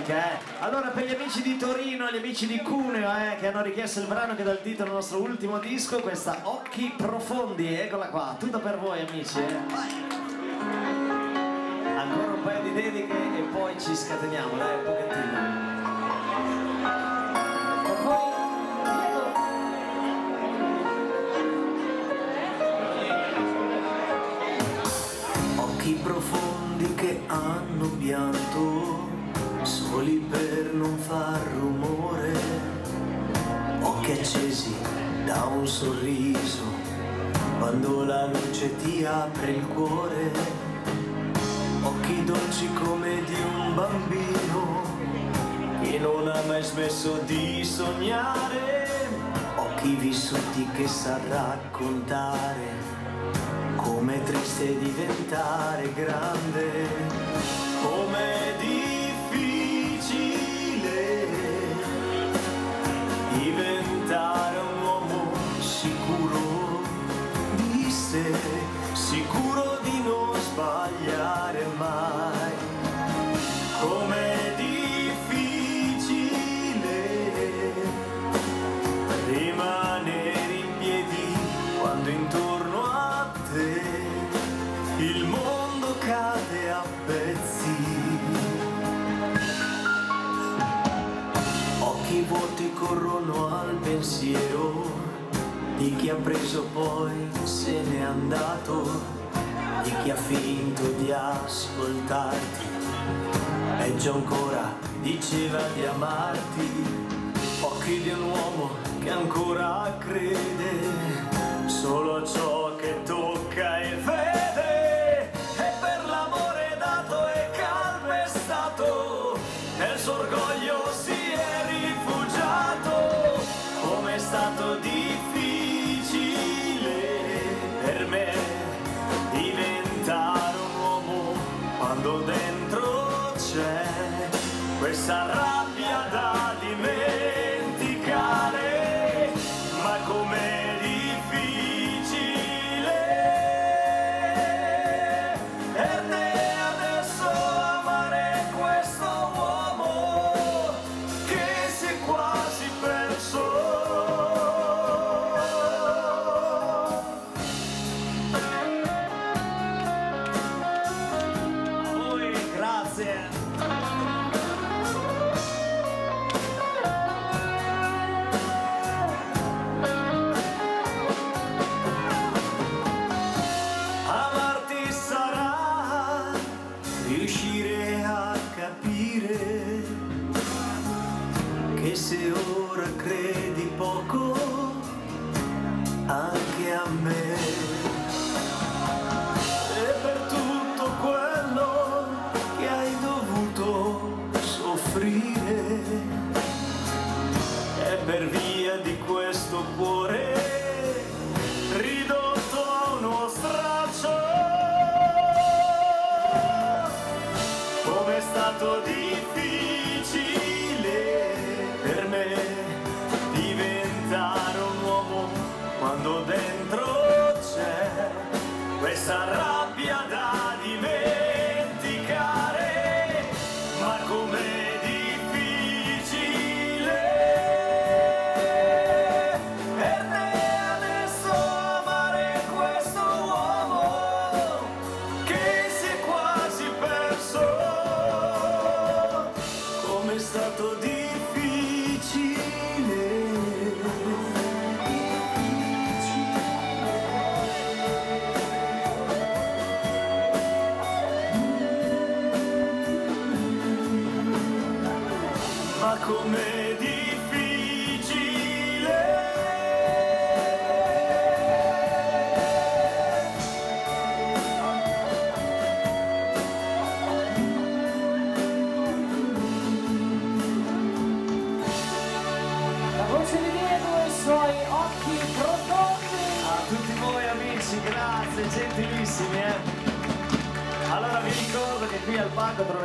musica, Allora, per gli amici di Torino e gli amici di Cuneo, che hanno richiesto il brano che dà il titolo al nostro ultimo disco, questa Occhi Profondi, eccola qua, tutto per voi amici, Vai. Ancora un paio di dediche e poi ci scateniamo, dai, un pochettino. E poi occhi profondi che hanno pianto, soli per non far rumore, occhi accesi da un sorriso, quando la luce ti apre il cuore, occhi dolci come di un bambino che non ha mai smesso di sognare, occhi vissuti che sa raccontare com'è triste diventare grande, com'è difficile diventare un uomo sicuro di sé, sicuro di non sbagliare mai, com'è difficile rimanere in piedi quando intorno a te il mondo cade a pezzi, occhi vuoti corrono al pensiero di chi ha preso poi se n'è andato, di chi ha finto di ascoltarti, peggio ancora diceva di amarti, occhi di un uomo che ancora crede solo a ciò che tocca e vede, e per l'amore dato e calpestato nel suo orgoglio si è rifugiato, com'è stato difficile per me diventare un uomo quando dentro c'è questa rabbia da dimenticare, ma com'è riuscire a capire che se ora credi poco anche a me, e per tutto quello che hai dovuto soffrire, e per via di questo cuore ridotto a uno straccio, è stato difficile per me diventare un uomo quando dentro c'è questa rabbia da dimenticare, ma com'è difficile per me adesso amare questo uomo che si è quasi perso. È stato difficile, ma com'è difficile suoi occhi profondi. A tutti voi amici, grazie, gentilissimi, Allora vi ricordo che qui al palco